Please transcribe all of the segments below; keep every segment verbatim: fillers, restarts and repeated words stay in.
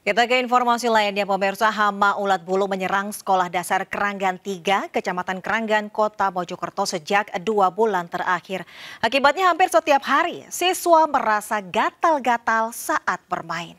Kita ke informasi lainnya, pemirsa. Hama ulat bulu menyerang Sekolah Dasar Keranggan tiga, Kecamatan Keranggan, Kota Mojokerto sejak dua bulan terakhir. Akibatnya hampir setiap hari siswa merasa gatal-gatal saat bermain.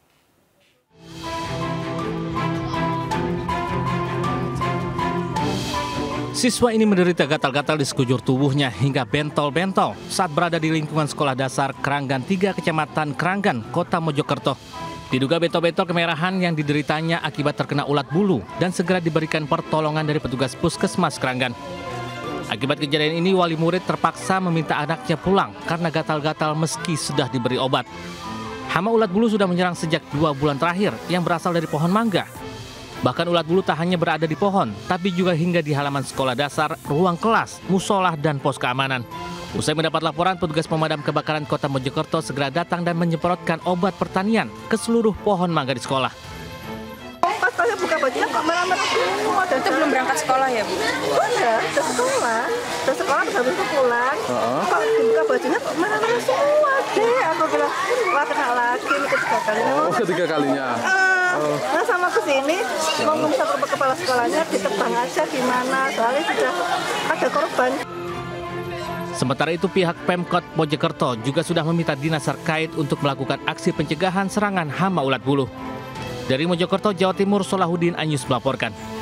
Siswa ini menderita gatal-gatal di sekujur tubuhnya hingga bentol-bentol saat berada di lingkungan Sekolah Dasar Keranggan tiga, Kecamatan Keranggan, Kota Mojokerto. Diduga bentol-bentol kemerahan yang dideritanya akibat terkena ulat bulu dan segera diberikan pertolongan dari petugas puskesmas Keranggan. Akibat kejadian ini, wali murid terpaksa meminta anaknya pulang karena gatal-gatal meski sudah diberi obat. Hama ulat bulu sudah menyerang sejak dua bulan terakhir yang berasal dari pohon mangga. Bahkan ulat bulu tak hanya berada di pohon, tapi juga hingga di halaman sekolah dasar, ruang kelas, musola, dan pos keamanan. Usai mendapat laporan, petugas pemadam kebakaran Kota Mojokerto segera datang dan menyemprotkan obat pertanian ke seluruh pohon mangga di sekolah. Pas saya buka bajunya kok merah-merah semua. Dan itu belum berangkat sekolah ya, Bu? Udah, udah sekolah. Udah sekolah, terus habis itu pulang. Uh-huh. Kok dibuka bajunya kok merah-merah semua deh. Aku bilang, wah kena lagi, ini ketiga kalinya. Oh, ketiga kalinya? Uh, oh. Nah sama kesini, mau ngomong sama kepala sekolahnya, ditebang aja gimana. Soalnya sudah ada korban. Sementara itu, pihak Pemkot Mojokerto juga sudah meminta dinas terkait untuk melakukan aksi pencegahan serangan hama ulat bulu. Dari Mojokerto, Jawa Timur, Solahuddin Anyus melaporkan.